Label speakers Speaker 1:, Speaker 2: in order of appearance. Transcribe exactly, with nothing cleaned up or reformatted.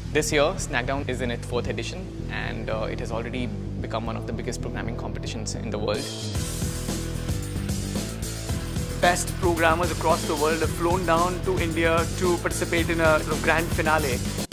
Speaker 1: This year, Snackdown is in its fourth edition, and uh, it has already become one of the biggest programming competitions in the world.
Speaker 2: Best programmers across the world have flown down to India to participate in a grand finale.